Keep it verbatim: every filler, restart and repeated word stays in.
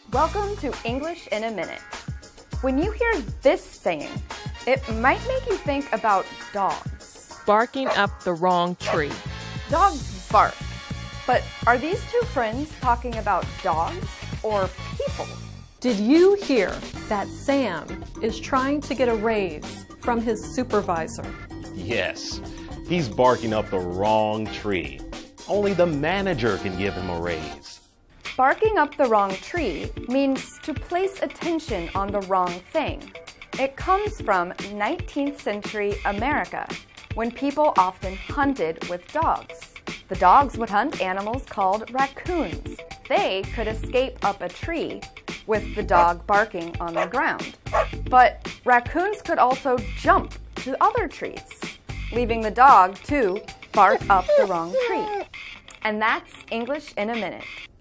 Welcome to English in a Minute. When you hear this saying, it might make you think about dogs. Barking up the wrong tree. Dogs bark. But are these two friends talking about dogs or people? Did you hear that Sam is trying to get a raise from his supervisor? Yes, he's barking up the wrong tree. Only the manager can give him a raise. Barking up the wrong tree means to place attention on the wrong thing. It comes from nineteenth century America, when people often hunted with dogs. The dogs would hunt animals called raccoons. They could escape up a tree with the dog barking on the ground. But raccoons could also jump to other trees, leaving the dog to bark up the wrong tree. And that's English in a Minute.